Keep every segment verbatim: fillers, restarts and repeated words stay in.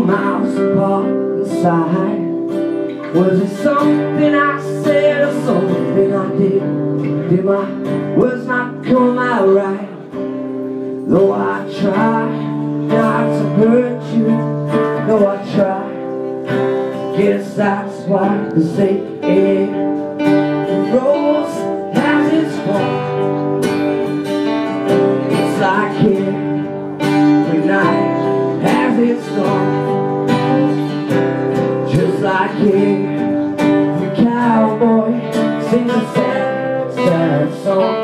miles apart inside. Was it something I said or something I did? Did my words not come out right? Though I try not to hurt you, though I try, guess that's why they say every rose has its thorn. It's like every night has its dawn, just like every cowboy sings a sad, sad song.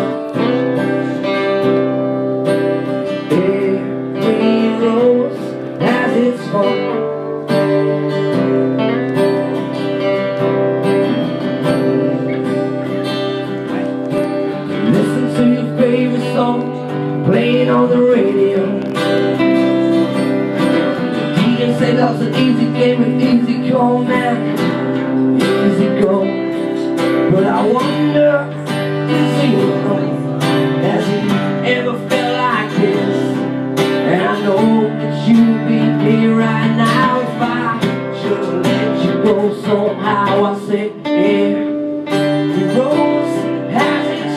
Every rose has its thorn. Listen to your favorite song playing on the radio. Say love's an easy game and easy go, man, easy go. But I wonder, is he alone? Has he ever felt like this? And I know that you'd be here right now if I should've let you go somehow. I said, every rose has its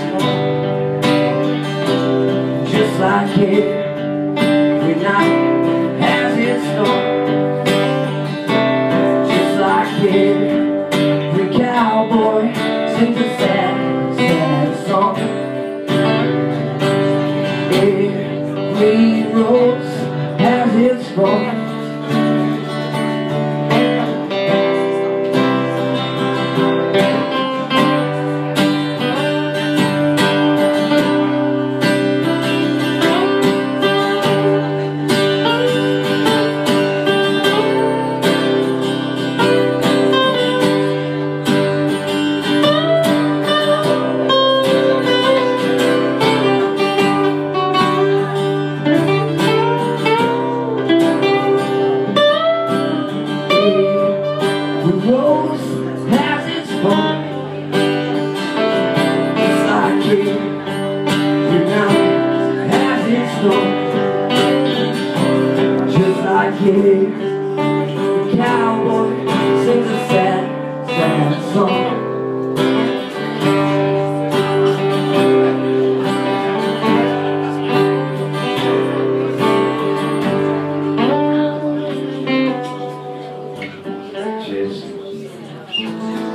thorn, just like every night has its storm. Every cowboy sings a sad, sad song. Every rose has its thorn. The rose has its thorn. It's like every night has its thorn, just like every cowboy sings a sad, sad song. Cheers.